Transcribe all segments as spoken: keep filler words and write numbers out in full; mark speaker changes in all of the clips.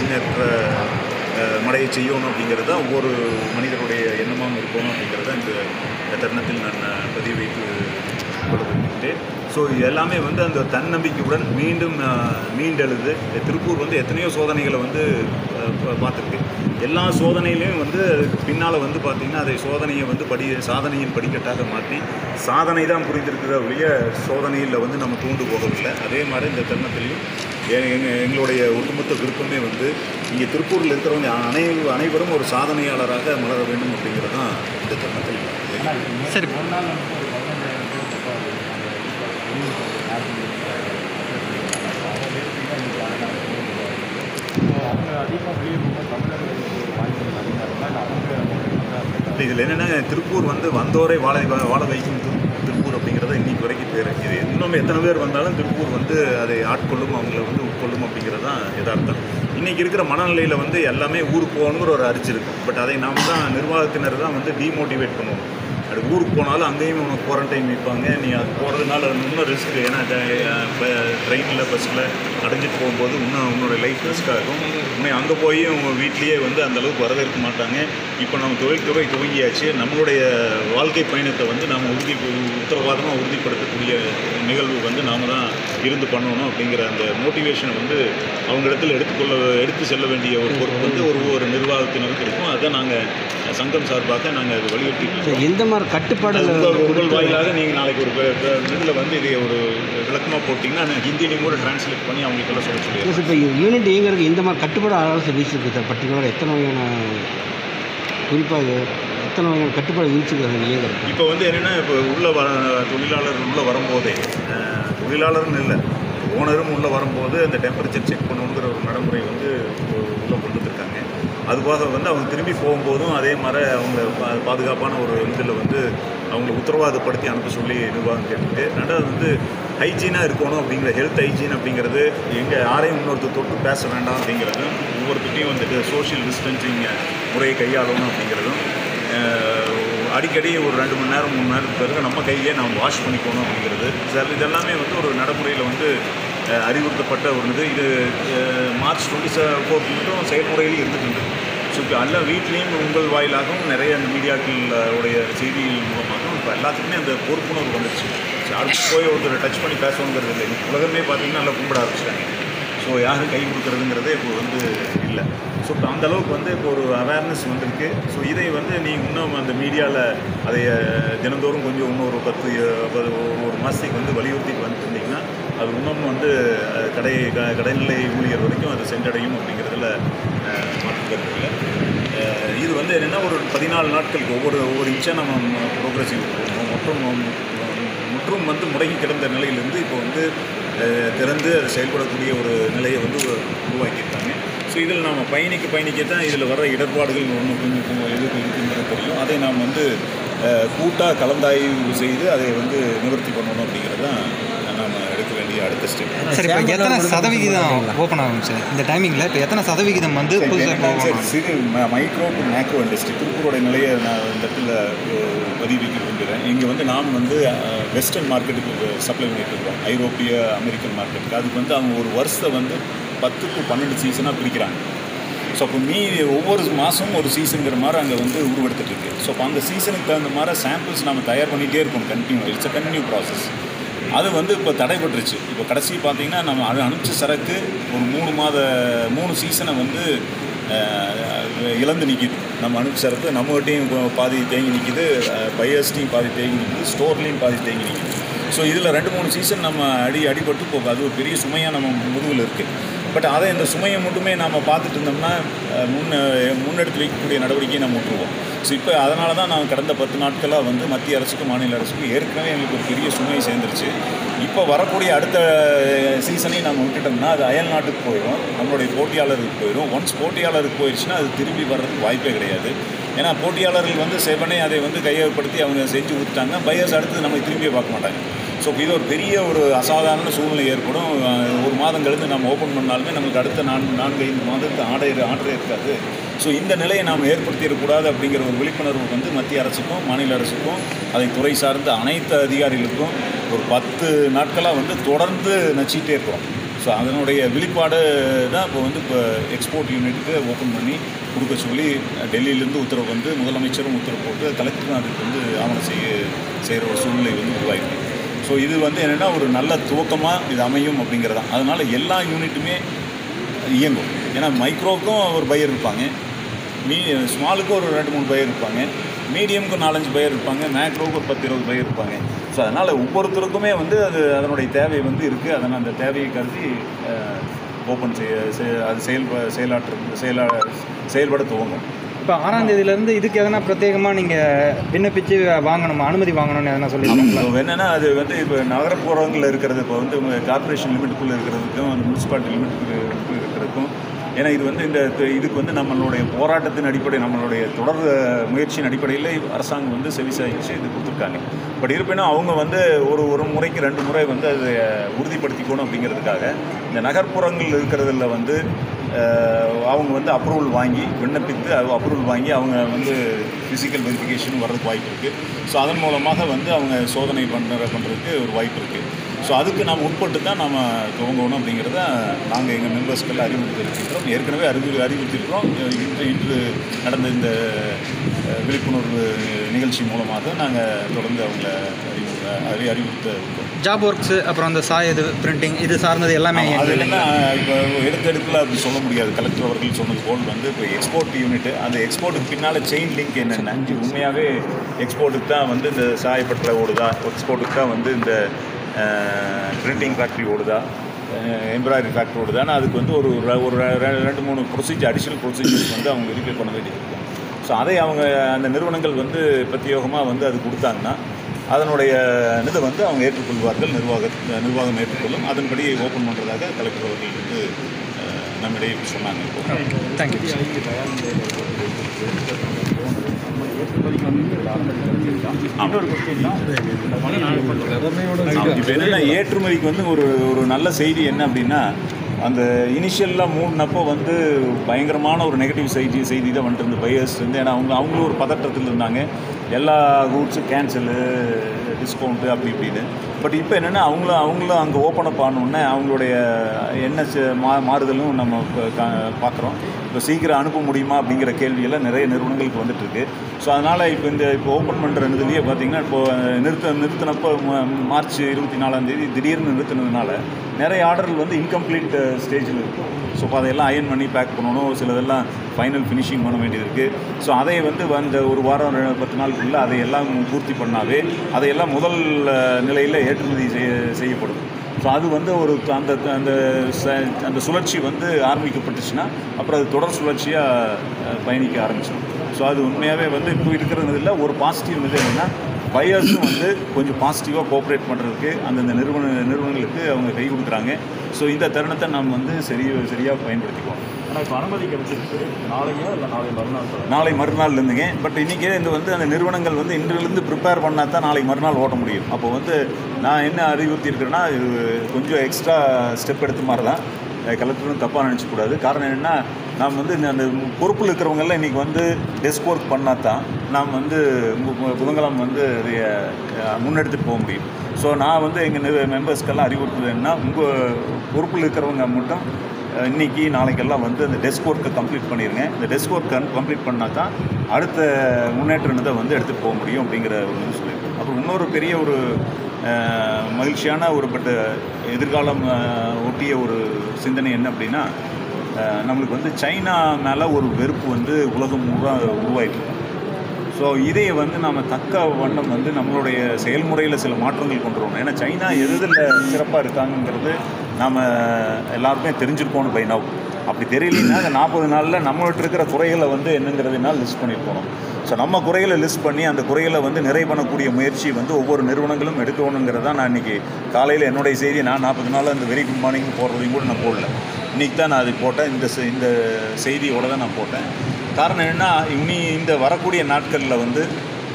Speaker 1: முன்னேற்ற மடைய செய்யணும் அப்படிங்கிறது தான் ஒவ்வொரு மனிதருடைய எண்ணமாகவும் இருக்கணும் அப்படிங்கிறத இந்த தருணத்தில் நான் பதிவு வைத்து கொள்கின்றேன். ஸோ எல்லாமே வந்து அந்த தன்னம்பிக்கையுடன் மீண்டும் மீண்டெழுது. திருப்பூர் வந்து எத்தனையோ சோதனைகளை வந்து பார்த்துருக்கு. எல்லா சோதனையிலையும் வந்து பின்னால் வந்து பார்த்திங்கன்னா அதை சோதனையை வந்து படி சாதனையின் படிக்கட்டாக மாற்றி சாதனை தான் புரிந்திருக்கிற ஒழிய சோதனையில் வந்து நம்ம தூண்டு போகவில்லை. அதே மாதிரி இந்த தருணத்திலையும் எங்கள் எங்களுடைய ஒட்டுமொத்த விருப்பமே வந்து இங்கே திருப்பூரில் இருக்கிறவங்க அனை அனைவரும் ஒரு சாதனையாளராக மலர வேண்டும் அப்படிங்கிறது தான் இந்த தருணத்தில்.
Speaker 2: சரி, இதில் என்னென்னா திருப்பூர் வந்து வந்தோரை வாழ வாழ வைக்கும் திருப்பூர் அப்படிங்கிறத இன்றைக்கி வரைக்கும் பேர். இது இன்னும் எத்தனை பேர் வந்தாலும் திருப்பூர் வந்து அதை ஆட்கொள்ளும், அவங்கள வந்து உட்கொள்ளும் அப்படிங்கிறது தான் யதார்த்தம். இன்றைக்கி இருக்கிற மனநிலையில் வந்து எல்லாமே ஊருக்கு போகணுங்கிற ஒரு அரிச்சு இருக்கும். பட் அதை நாம் தான் நிர்வாகத்தினர் தான் வந்து டிமோட்டிவேட் பண்ணுவோம். அது ஊருக்கு போனாலும் அங்கேயும் உனக்கு குவாரண்டைன் வைப்பாங்க, நீ அது போகிறதுனால இன்னும் ரிஸ்க்கு. ஏன்னா இப்போ ட்ரெயினில் பஸ்ஸில் அடைஞ்சிட்டு போகும்போது இன்னும் உன்னோட லைஃப் ரிஸ்க்காக இருக்கும். இன்னும் அங்கே போய் உங்கள் வீட்லேயே வந்து அந்தளவுக்கு வரவேற்க மாட்டாங்க. இப்போ நம்ம தொழில்துறை துவங்கியாச்சு. நம்மளுடைய வாழ்க்கை பயணத்தை வந்து நாம் உறுதி உத்தரவாதமாக உறுதிப்படுத்தக்கூடிய நிகழ்வு வந்து நாம் தான் இருந்து பண்ணணும் அப்படிங்கிற அந்த மோட்டிவேஷனை வந்து அவங்க இடத்துல எடுத்துக்கொள்ள எடுத்து செல்ல வேண்டிய ஒரு பொறுப்பு வந்து ஒரு ஒரு நிர்வாகத்தினருக்கு இருக்கும். அதை நாங்கள் சங்கம் சார்பாக நாங்கள் அது வலியுறுத்தி
Speaker 3: எந்த மாதிரி கட்டுப்பாடு
Speaker 1: உங்கள் வாயிலாக நீங்கள் நாளைக்கு ஒரு இதில் வந்து இதை ஒரு விளக்கமாக போட்டிங்கன்னா நான் ஹிந்திலையும் கூட டிரான்ஸ்லேட் பண்ணி அவங்களுக்கெல்லாம் சொல்ல சொல்லிடுறேன்.
Speaker 3: இப்போ யூனிட் இயங்கிறதுக்கு இந்த மாதிரி கட்டுப்பாடு ஆலோசனை வீசிருக்கு சார். பர்டிகுலராக எத்தனை வகையான குறிப்பாக எத்தனை வகையான கட்டுப்பாடு வீசிருக்காங்க இயங்கிறது?
Speaker 1: இப்போ வந்து என்னென்னா இப்போ உள்ள வர தொழிலாளர் உள்ளே வரும்போதே தொழிலாளர்னு இல்லை ஓனரும் உள்ளே வரும்போது அந்த டெம்பரேச்சர் செக் பண்ணணுங்கிற ஒரு நடைமுறை வந்து உள்ளே கொண்டு வந்துருக்காங்க. அதுபோக வந்து அவங்க திரும்பி போகும்போதும் அதே மாதிரி அவங்க பாதுகாப்பான ஒரு இதில் வந்து அவங்களை உத்தரவாதப்படுத்தி அனுப்ப சொல்லி நிர்வாகம் கேட்டுட்டு, ரெண்டாவது வந்து ஹைஜீனாக இருக்கணும் அப்படிங்கிற ஹெல்த் ஹைஜீன் அப்படிங்கிறது எங்கே யாரையும் இன்னொருத்தர் தொட்டு பேச வேண்டாம் அப்படிங்கிறதும், ஒவ்வொருத்திட்டையும் வந்துட்டு சோஷியல் டிஸ்டன்சிங் முறையை கையாளணும் அப்படிங்கிறதும், அடிக்கடி ஒரு ரெண்டு மணி நேரம் மூணு நேரத்துக்கு பிறகு நம்ம கையிலே நம்ம வாஷ் பண்ணிக்கணும் அப்படிங்கிறது சார் இதெல்லாமே வந்து ஒரு நடைமுறையில் வந்து அறிவுறுத்தப்பட்ட ஒரு இது. இது மார்ச் டுவெண்ட்டி செவன் ஃபோர்த் மட்டும் செயல்முறையில் இருந்துட்டு. ஸோ இப்போ எல்லா வீட்லேயும் உங்கள் வாயிலாகவும் நிறைய அந்த மீடியாக்கள் உடைய செய்திகள் மூலமாகவும் இப்போ எல்லாத்துக்குமே அந்த பொறுப்புணர்வு வந்துடுச்சு. யாருக்கும் போய் ஒருத்தர் டச் பண்ணி பேசணுங்கிறது இல்லை. இன்னைக்கு உலகமே பார்த்திங்கன்னா நல்லா கும்பிட ஆரம்பிச்சிட்டாங்க. ஸோ யாரும் கை கொடுக்குறதுங்கிறதே இப்போ வந்து இல்லை. ஸோ இப்போ அந்தளவுக்கு வந்து இப்போ ஒரு அவேர்னஸ் வந்திருக்கு. ஸோ இதை வந்து நீங்கள் இன்னும் அந்த மீடியாவில் அதை தினந்தோறும் கொஞ்சம் இன்னொரு பத்து ஒரு மாதத்துக்கு வந்து வலியுறுத்திட்டு வந்துருந்தீங்கன்னா அது இன்னும் வந்து கடை கடைநிலை ஊழியர் வரைக்கும் அது சென்றடையும் அப்படிங்கிறதுல மாற்றுக்கிறது இல்லை. இது வந்து என்னென்னா ஒரு பதினாலு நாட்களுக்கு ஒவ்வொரு ஒவ்வொரு இன்ச்சாக நம்ம ப்ரோக்ரஸிவ் மற்றும் முற்றும் வந்து முடங்கி கிடந்த நிலையிலிருந்து இப்போ வந்து திறந்து அது செயல்படக்கூடிய ஒரு நிலையை வந்து உருவாக்கியிருக்காங்க. ஸோ இதில் நாம் பயணிக்க பயணிக்கத்தான் இதில் வர இடர்பாடுகள் ஒன்று கொஞ்சம் எதுக்கு இருக்குங்கிறது தெரியும். அதை நாம் வந்து கூட்டாக கலந்தாய்வு செய்து அதை வந்து நிவர்த்தி பண்ணணும் அப்படிங்கிறது தான் நாம் எடுக்க வேண்டிய அடுத்த ஸ்டெப்.
Speaker 2: சரி, இப்போ எத்தனை சதவிகிதம் ஓப்பன் ஆகும் சார் இந்த டைமிங்கில்? இப்போ எத்தனை சதவிகிதம் வந்து
Speaker 1: சிறு மைக்ரோ டு மேக்ரோ இண்டஸ்ட்ரி திருப்பூரோட நிலையை நான் இந்த இடத்துல பதிவு வைக்க விரும்புகிறேன். இங்கே வந்து நாம் வந்து வெஸ்டர்ன் மார்க்கெட்டுக்கு சப்ளை பண்ணிட்டு இருக்கோம், ஐரோப்பிய அமெரிக்கன் மார்க்கெட்டுக்கு. அதுக்கு வந்து அவங்க ஒரு வருஷத்தை வந்து பத்து டு பன்னெண்டு சீசனாக பிரிக்கிறாங்க. ஸோ அப்போ மீ ஒவ்வொரு மாதமும் ஒரு சீசனுங்கிற மாதிரி அங்கே வந்து உருவெடுத்துட்டு இருக்கு. ஸோ அப்போ அந்த சீசனுக்கு தகுந்த மாதிரி சாம்பிள்ஸ் நம்ம தயார் பண்ணிகிட்டே இருக்கணும். Continue it's a continue process. அது வந்து இப்போ தடைபட்டுருச்சு. இப்போ கடைசி பார்த்திங்கன்னா நம்ம அது அனுப்பிச்ச சரக்கு ஒரு மூணு மாத மூணு சீசனை வந்து இழந்து நிற்கிது. நம்ம அனுப்பிச்ச சரக்கு நம்மகிட்டையும் பாதி தேங்கி நிற்கிது, பையர்ஸ்டையும் பாதி தேங்கி நிற்கிது, ஸ்டோர்லேயும் பாதி தேங்கி நிற்கிது. ஸோ இதில் ரெண்டு மூணு சீசன் நம்ம அடி அடிபட்டு போக அது ஒரு பெரிய சுமையாக நம்ம முதுகில் இருக்குது. பட் அதை இந்த சுமையை மட்டுமே நாம் பார்த்துட்டு இருந்தோம்னா முன் முன்னெடுத்து வைக்கக்கூடிய நடவடிக்கையை நம்ம விட்டுருவோம். ஸோ இப்போ அதனால தான் நான் கடந்த பத்து நாட்களாக வந்து மத்திய அரசுக்கும் மாநில அரசுக்கும் ஏற்கனவே எங்களுக்கு ஒரு பெரிய சுமை சேர்ந்துருச்சு. இப்போ வரக்கூடிய அடுத்த சீசனையும் நம்ம விட்டுட்டோம்னா அது அயல் நாட்டுக்கு போயிடும், நம்மளுடைய போட்டியாளருக்கு போயிடும். ஒன்ஸ் போட்டியாளருக்கு போயிடுச்சுன்னா அது திரும்பி வர்றதுக்கு வாய்ப்பே கிடையாது. ஏன்னா போட்டியாளர்கள் வந்து செவனே அதை வந்து கையகப்படுத்தி அவங்க செஞ்சு கொடுத்துட்டாங்க. பையர்ஸ் அடுத்து நம்ம திரும்பியே பார்க்க மாட்டாங்க. ஸோ இது ஒரு பெரிய ஒரு அசாதாரண சூழ்நிலை ஏற்படும். ஒரு மாதம் கழித்து நம்ம ஓப்பன் பண்ணாலுமே நம்மளுக்கு அடுத்த நான்கு நான்கு ஐந்து மாதத்துக்கு ஆர்டர் ஆர்டரே இருக்காது. ஸோ இந்த நிலையை நாம் ஏற்படுத்திடக்கூடாது அப்படிங்கிற ஒரு விழிப்புணர்வு வந்து மத்திய அரசுக்கும் மாநில அரசுக்கும் அதை துறை சார்ந்த அனைத்து அதிகாரிகளுக்கும் ஒரு பத்து நாட்களாக வந்து தொடர்ந்து நச்சிக்கிட்டே இருக்கிறோம். ஸோ அதனுடைய வெளிப்பாடு தான் இப்போ வந்து இப்போ எக்ஸ்போர்ட் யூனிட்டுக்கு ஓப்பன் பண்ணி கொடுக்க சொல்லி டெல்லியிலேருந்து உத்தரவு வந்து முதலமைச்சரும் உத்தரவு போட்டு கலெக்டரும் அதுக்கு வந்து ஆவணம் செய்ய செய்கிற ஒரு சூழ்நிலை வந்து உருவாயிருக்கு. ஸோ இது வந்து என்னென்னா ஒரு நல்ல துவக்கமாக இது அமையும் அப்படிங்கிறதான். அதனால் எல்லா யூனிட்டுமே இயங்கும். ஏன்னா மைக்ரோவுக்கும் ஒரு பையர் இருப்பாங்க, மீ ஸ்மாலுக்கும் ஒரு ரெண்டு மூணு பையர் இருப்பாங்க, மீடியமுக்கும் நாலஞ்சு பையர் இருப்பாங்க, மேக்ரோவுக்கு ஒரு பத்து இருபது பையர் இருப்பாங்க. ஸோ அதனால் ஒவ்வொருத்தருக்குமே வந்து அது அதனுடைய தேவை வந்து இருக்குது. அதனால் அந்த தேவையை கருதி ஓப்பன் செய்ய அது செயல் செயலாற்று செயலா செயல்பட துவங்கும்.
Speaker 4: இப்போ ஆறாம் தேதியிலேருந்து இதுக்கு எதனா பிரத்யேகமாக நீங்கள் விண்ணப்பித்து வாங்கணுமா, அனுமதி வாங்கணும்னு எதனா சொல்லியிருக்காங்களா?
Speaker 1: என்னென்னா அது வந்து இப்போ நகரப்புறங்களில் இருக்கிறது, இப்போ வந்து கார்பரேஷன் லிமிட்டுக்குள்ளே இருக்கிறதுக்கும் அந்த முனிசிபாலிட்டி லிமிட்டுக்கு இருக்கிறதுக்கும், ஏன்னா இது வந்து இந்த இதுக்கு வந்து நம்மளுடைய போராட்டத்தின் அடிப்படை, நம்மளுடைய தொடர் முயற்சியின் அடிப்படையில் அரசாங்கம் வந்து செவிசாய்ச்சி இது கொடுத்துருக்காங்க. பட் இருப்பினும் அவங்க வந்து ஒரு ஒரு முறைக்கு ரெண்டு முறை வந்து அதை உறுதிப்படுத்திக்கணும் அப்படிங்கிறதுக்காக இந்த நகர்ப்புறங்கள் இருக்கிறதுல வந்து அவங்க வந்து அப்ரூவல் வாங்கி விண்ணப்பித்து அப்ரூவல் வாங்கி அவங்க வந்து ஃபிசிக்கல் வெரிஃபிகேஷன் வர்றதுக்கு வாய்ப்பு இருக்குது. ஸோ அதன் மூலமாக வந்து அவங்க சோதனை பண்ணுற பண்ணுறதுக்கு ஒரு வாய்ப்பு இருக்குது. ஸோ அதுக்கு நாம் உட்பட்டு தான் நாம் துவங்கணும் அப்படிங்கிறத நாங்கள் எங்கள் மெம்பர்ஸ்க்கெல்லாம் அறிவுறுத்திருக்கிறோம். ஏற்கனவே அறிவு அறிவுறுத்திருக்கிறோம். இன்று இன்று நடந்த இந்த விழிப்புணர்வு நிகழ்ச்சி மூலமாக நாங்கள் தொடர்ந்து அவங்கள அறிவு அறி அறிவுறுத்த இருக்கோம்.
Speaker 4: ஜாப் ஒர்க்ஸு அப்புறம் அந்த சாயது பிரிண்டிங் இது சார்ந்தது எல்லாமே
Speaker 1: அது என்னென்னா இப்போ எடுத்தெடுப்பில் அப்படி சொல்ல முடியாது. கலெக்டர் அவர்கள் சொன்னது போல் வந்து இப்போ எக்ஸ்போர்ட் யூனிட்டு அந்த எக்ஸ்போர்ட்டுக்கு பின்னால் செயின் லிங்க் என்னென்ன உண்மையாகவே எக்ஸ்போர்ட்டுக்கு தான் வந்து இந்த சாயப்பட்டறை ஓடுதா, எக்ஸ்போர்ட்டுக்கு தான் வந்து இந்த பிரிண்டிங் ஃபேக்ட்ரி ஓடுதா, எம்ப்ராய்டரி ஃபேக்ட்ரி ஓடுதான்னு அதுக்கு வந்து ஒரு ஒரு ரெண்டு மூணு ப்ரொசீஜர் அடிஷ்னல் ப்ரொசீஜர்ஸ் வந்து அவங்க வெரிஃபை பண்ண வேண்டியது இருக்கும். ஸோ அதை அவங்க அந்த நிறுவனங்கள் வந்து பிரத்யேகமாக வந்து அது கொடுத்தாங்கன்னா அதனுடைய இதை வந்து அவங்க ஏற்றுக்கொள்வார்கள், நிர்வாக நிர்வாகம் ஏற்றுக்கொள்ளும். அதன்படி ஓப்பன் பண்ணுறதாக கலெக்டர் அவர்கள் வந்து நம்மிடையே சொன்னாங்க.
Speaker 4: தேங்க்யூ.
Speaker 1: இப்போ என்னென்னா ஏற்றுமதிக்கு வந்து ஒரு ஒரு நல்ல செய்தி என்ன அப்படின்னா, அந்த இனிஷியலாக மூணுனப்போ வந்து பயங்கரமான ஒரு நெகட்டிவ் செய்தி செய்தி தான் வந்துட்டு இருந்த பையர்ஸ் வந்து. ஏன்னா அவங்க அவங்களும் ஒரு பதற்றத்தில் இருந்தாங்க, எல்லா ரூட்ஸும் கேன்சலு, டிஸ்கவுண்ட்டு அப்படி இப்படின்னு. பட் இப்போ என்னென்னா அவங்களும் அவங்களும் அங்கே ஓப்பன் அப் ஆனோடனே அவங்களுடைய என்ன மா மாறுதலும் நம்ம இப்போ கா பார்க்குறோம். இப்போ சீக்கிரம் அனுப்ப முடியுமா அப்படிங்கிற கேள்வியெல்லாம் நிறைய நிறுவனங்களுக்கு வந்துட்டுருக்கு. ஸோ அதனால் இப்போ இந்த இப்போ ஓப்பன் பண்ணுற இதுலேயே பார்த்திங்கன்னா இப்போது நிறுத்த நிறுத்தினப்போ மார்ச் இருபத்தி நாலாந்தேதி திடீர்னு நிறுத்தினதுனால நிறைய ஆர்டர்கள் வந்து இன்கம்ப்ளீட் ஸ்டேஜில் இருக்கும். ஸோ இப்போ அதையெல்லாம் அயன் பண்ணி பேக் பண்ணணும், சிலதெல்லாம் ஃபைனல் ஃபினிஷிங் பண்ண வேண்டியது இருக்குது. ஸோ அதை வந்து அந்த ஒரு வாரம் பத்து நாளுக்குள்ளே அதையெல்லாம் பூர்த்தி பண்ணாவே அதையெல்லாம் முதல் நிலையில் ஏற்றுமதி செய்ய செய்யப்படும். ஸோ அது வந்து ஒரு அந்த அந்த அந்த சுழற்சி வந்து ஆரம்பிக்கப்பட்டுச்சுன்னா அப்புறம் அது தொடர் சுழற்சியாக பயணிக்க ஆரம்பிச்சிடும். ஸோ அது உண்மையாகவே வந்து இப்போ இருக்கிறதில் ஒரு பாசிட்டிவ் இது என்னென்னா பையர்ஸும் வந்து கொஞ்சம் பாசிட்டிவாக கோஆப்ரேட் பண்ணுறதுக்கு அந்தந்த நிறுவன நிறுவனங்களுக்கு அவங்க கை கொடுக்குறாங்க. ஸோ இந்த தருணத்தை நாம் வந்து சரி சரியாக பயன்படுத்திக்குவோம்.
Speaker 2: ஆனால் இப்போ அனுமதி கிடைச்சிருக்கு நாளையா இல்லை நாளை மறுநாள்?
Speaker 1: நாளை மறுநாள் இருந்துங்க. பட் இன்றைக்கே இந்த வந்து அந்த நிறுவனங்கள் வந்து இன்றிலிருந்து ப்ரிப்பேர் பண்ணால் தான் நாளைக்கு மறுநாள் ஓட்ட முடியும். அப்போ வந்து நான் என்ன அறிவுறுத்தியிருக்கிறேன்னா இது கொஞ்சம் எக்ஸ்ட்ரா ஸ்டெப் எடுத்த மாதிரி தான். கலெக்டரும் தப்பாக நினச்சக்கூடாது. காரணம் என்னென்னா நாம் வந்து இந்த அந்த பொறுப்பில் இருக்கிறவங்கெல்லாம் இன்றைக்கி வந்து டெஸ்க் ஒர்க் பண்ணால் தான் நாம் வந்து புதன்கிழமை வந்து அதை முன்னெடுத்துட்டு போக முடியும். ஸோ நான் வந்து எங்கள் மெம்பர்ஸ்க்கெல்லாம் அறிவுறுத்துறது என்னன்னா, உங்கள் பொறுப்பில் இருக்கிறவங்க மட்டும் இன்றைக்கி நாளைக்கெல்லாம் வந்து அந்த டெஸ்க் ஒர்க்கை கம்ப்ளீட் பண்ணிடுங்க. இந்த டெஸ்க் ஒர்க் கம்ப்ளீட் பண்ணால் தான் அடுத்த முன்னேற்றத்தை வந்து எடுத்துகிட்டு போக முடியும் அப்படிங்கிற ஒரு இது சொல்லியிருக்கேன். அப்புறம் இன்னொரு பெரிய ஒரு மகிழ்ச்சியான ஒரு பட் எதிர்காலம் ஒட்டிய ஒரு சிந்தனை என்ன அப்படின்னா, நம்மளுக்கு வந்து சைனா மேலே ஒரு வெறுப்பு வந்து உலகம் முழுவதும் உருவாயிட்டு. ஸோ இதை வந்து நாம் தக்க வண்ணம் வந்து நம்மளுடைய செயல்முறையில் சில மாற்றங்கள் கொண்டு வரணும். ஏன்னா சைனா எதில் சிறப்பாக இருக்காங்கிறது நாம் எல்லாருக்குமே தெரிஞ்சிருக்கோணும் பை நவ். அப்படி தெரியலன்னா அந்த நாற்பது நாளில் நம்மள்கிட்ட இருக்கிற குறைகளை வந்து என்னங்கிறதுனால லிஸ்ட் பண்ணியிருக்கணும். ஸோ நம்ம குறைகளை லிஸ்ட் பண்ணி அந்த குறைகளை வந்து நிறைவு பண்ணக்கூடிய முயற்சி வந்து ஒவ்வொரு நிறுவனங்களும் எடுக்கணுங்கிறது தான். நான் இன்றைக்கி காலையில் என்னுடைய செய்தி நான் நாற்பது நாள் அந்த வெரி குட் மார்னிங் போடுறதையும் கூட நான் போடல. இன்றைக்கி தான் நான் அது போட்டேன். இந்த இந்த செய்தியோடு தான் நான் போட்டேன். காரணம் என்னென்னா, இனி இந்த வரக்கூடிய நாட்களில் வந்து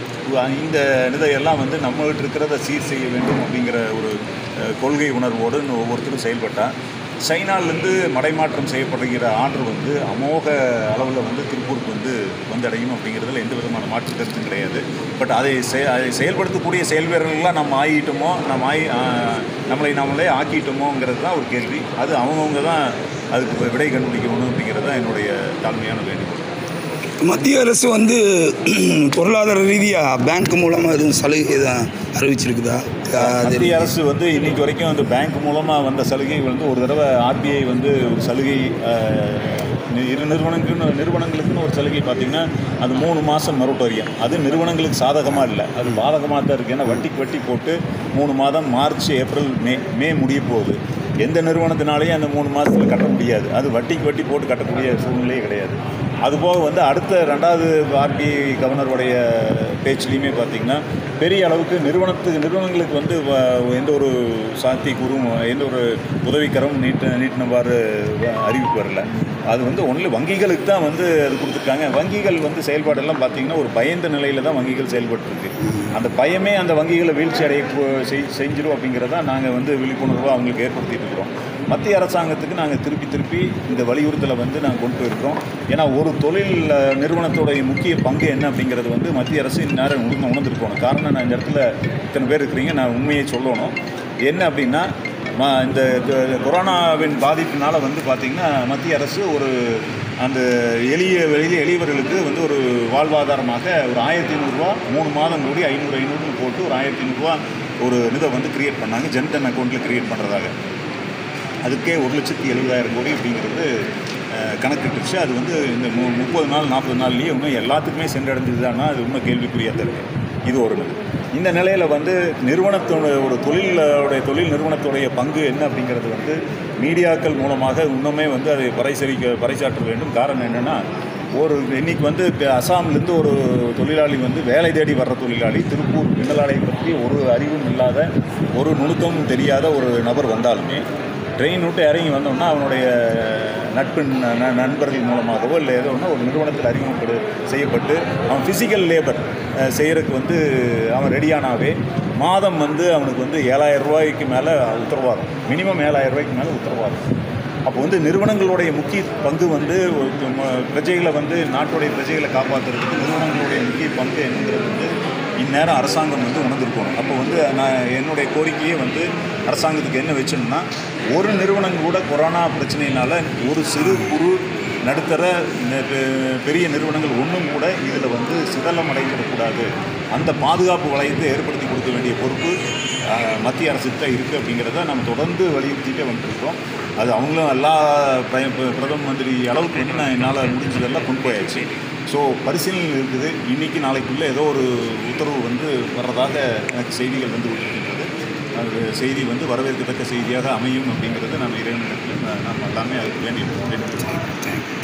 Speaker 1: இந்த இதையெல்லாம் வந்து நம்மகிட்ட இருக்கிறத சீர் செய்ய வேண்டும் அப்படிங்கிற ஒரு கொள்கை உணர்வோடு ஒவ்வொருத்தரும் செயல்பட்டால் சைனாலேருந்து மடைமாற்றம் செய்யப்படுகிற ஆர்டர் வந்து அமோக அளவில் வந்து திருப்பூருக்கு வந்து வந்தடையும் அப்படிங்கிறதுல எந்த விதமான மாற்று கருத்தும் கிடையாது. பட் அதை செ அதை செயல்படுத்தக்கூடிய செயல் வீரர்கள்லாம் நம்ம ஆகிட்டோமோ நம்ம ஆகி நம்மளை நம்மளே ஆக்கிட்டோமோங்கிறது தான் ஒரு கேள்வி. அது அவங்கவுங்க தான் அதுக்கு விடை கண்டுபிடிக்கணும் அப்படிங்கிறது தான் என்னுடைய தாழ்மையான வேண்டுகோள்.
Speaker 5: மத்திய அரசு வந்து பொருளாதார ரீதியாக பேங்க் மூலமாக எதுவும் சலுகை தான் அறிவிச்சிருக்குதா?
Speaker 1: மத்திய அரசு வந்து இன்றைக்கு வரைக்கும் அந்த பேங்க் மூலமாக வந்த சலுகை வந்து ஒரு தடவை ஆர்பிஐ வந்து ஒரு சலுகை இரு நிறுவனங்களுக்குன்னு நிறுவனங்களுக்குன்னு ஒரு சலுகை பார்த்திங்கன்னா அது மூணு மாதம் மொரட்டோரியம். அது நிறுவனங்களுக்கு சாதகமாக இல்லை, அது பாதகமாக தான் இருக்குது. ஏன்னா வட்டிக்கு வட்டி போட்டு மூணு மாதம் மார்ச் ஏப்ரல் மே மே முடிய போகுது. எந்த நிறுவனத்தினாலேயும் அந்த மூணு மாதத்தில் கட்ட முடியாது. அது வட்டிக்கு வட்டி போட்டு கட்டக்கூடிய சூழ்நிலையே கிடையாது. அதுபோக வந்து அடுத்த ரெண்டாவது ஆர்பிஐ கவர்னருடைய பேச்சுலேயுமே பார்த்திங்கன்னா பெரிய அளவுக்கு நிறுவனத்துக்கு நிறுவனங்களுக்கு வந்து எந்த ஒரு சாத்தியக்கூறும் எந்த ஒரு உதவிக்கரம் நீட்டு நீட்டினவாறு அறிவிப்பு வரல. அது வந்து ஒன்லி வங்கிகளுக்கு தான் வந்து அது கொடுத்துருக்காங்க. வங்கிகள் வந்து செயல்பாடெல்லாம் பார்த்திங்கன்னா ஒரு பயந்த நிலையில் தான் வங்கிகள் செயல்பட்டுருக்கு. அந்த பயமே அந்த வங்கிகளை வீழ்ச்சி அடைய செஞ்சிடும் அப்படிங்கிறத நாங்கள் வந்து விழிப்புணர்வாக அவங்களுக்கு ஏற்படுத்திட்டு இருக்கிறோம். மத்திய அரசாங்கத்துக்கு நாங்கள் திருப்பி திருப்பி இந்த வலியுறுத்தலை வந்து நாங்கள் கொண்டு போயிருக்கிறோம். ஏன்னா ஒரு தொழில் நிறுவனத்தோடைய முக்கிய பங்கு என்ன அப்படிங்கிறது வந்து மத்திய அரசு இந்நேரம் உணர்ந்து உணர்ந்துருக்கணும். காரணம், நான் இந்த இடத்துல இத்தனை பேர் இருக்கிறீங்க, நான் உண்மையை சொல்லணும். என்ன அப்படின்னா இந்த கொரோனாவின் பாதிப்பினால் வந்து பார்த்திங்கன்னா மத்திய அரசு ஒரு அந்த எளிய வெளியே எளியவர்களுக்கு வந்து ஒரு வாழ்வாதாரமாக ஒரு ஆயிரத்தி ஐநூறுரூவா மூணு மாதம் கூடி ஐநூறு ஐநூறுன்னு போட்டு ஒரு ஆயிரத்தி ஐநூறுரூவா ஒரு இதை வந்து க்ரியேட் பண்ணாங்க, ஜன்தன் அக்கௌண்ட்டில் க்ரியேட் பண்ணுறதாக. அதுக்கே ஒரு லட்சத்தி எழுபதாயிரம் கோடி அப்படிங்கிறது கணக்கிட்டுருச்சு. அது வந்து இந்த மு முப்பது நாள் நாற்பது நாள்லேயே இன்னும் எல்லாத்துக்குமே சென்றடைஞ்சதுதானா அது இன்னும் கேள்விக்குறியாக தான் இருக்குது. இது ஒரு நிலை. இந்த நிலையில் வந்து நிறுவனத்தோட ஒரு தொழிலோடைய தொழில் நிறுவனத்துடைய பங்கு என்ன அப்படிங்கிறது வந்து மீடியாக்கள் மூலமாக இன்னுமே வந்து அதை பறைசரிக்க பறைசாற்ற வேண்டும். காரணம் என்னென்னா, ஒரு இன்றைக்கி வந்து அசாம்லேருந்து ஒரு தொழிலாளி வந்து வேலை தேடி வர்ற தொழிலாளி திருப்பூர் மின்னலாலை பற்றி ஒரு அறிவும் இல்லாத ஒரு நுணுக்கமும் தெரியாத ஒரு நபர் வந்தாலுமே ட்ரெயின் விட்டு இறங்கி வந்தோம்னா அவனுடைய நட்பின் நண்பர்கள் மூலமாகவோ இல்லை ஏதோ ஒன்று ஒரு நிறுவனத்தில் அறிமுகப்படு செய்யப்பட்டு அவன் ஃபிசிக்கல் லேபர் செய்கிறதுக்கு வந்து அவன் ரெடியானாவே மாதம் வந்து அவனுக்கு வந்து ஏழாயிரம் ரூபாய்க்கு மேலே உத்தரவாதம், மினிமம் ஏழாயிரம் ரூபாய்க்கு மேலே உத்தரவாதம். அப்போ வந்து நிறுவனங்களுடைய முக்கிய பங்கு வந்து பிரஜைகளை வந்து நாட்டுடைய பிரஜைகளை காப்பாற்றுறதுக்கு நிறுவனங்களுடைய முக்கிய பங்கு என்னங்கிறது வந்து இந்நேரம் அரசாங்கம் வந்து உணர்ந்துருக்கணும். அப்போ வந்து நான் என்னுடைய கோரிக்கையே வந்து அரசாங்கத்துக்கு என்ன வச்சோம்னா, ஒரு நிறுவனம் கூட கொரோனா பிரச்சனையினால் ஒரு சிறு குறு நடுத்தர பெரிய நிறுவனங்கள் ஒன்றும் கூட இதில் வந்து சிதலம் அடைந்துடக்கூடாது. அந்த பாதுகாப்பு வளையத்தை ஏற்படுத்தி கொடுக்க வேண்டிய பொறுப்பு மத்திய அரசுக்கு தான் இருக்குது அப்படிங்கிறத நம்ம தொடர்ந்து வலியுறுத்திட்டே வந்துருக்கோம். அது அவங்களும் எல்லா பிரதம மந்திரி அளவுக்கு வந்து நான் என்னால் முடிஞ்சதெல்லாம் கொண்டு போயாச்சு. ஸோ பரிசீலனை இருக்குது. இன்றைக்கி நாளைக்குள்ளே ஏதோ ஒரு உத்தரவு வந்து வர்றதாக எனக்கு செய்திகள் வந்து விட்டுருக்கின்றது. அது செய்தி வந்து வரவேற்கத்தக்க செய்தியாக அமையும் அப்படிங்கிறது நம்ம இறைவனிடத்தில் நாம் எல்லாமே அதுக்கு வேண்டி வேண்டியிருக்கோம்.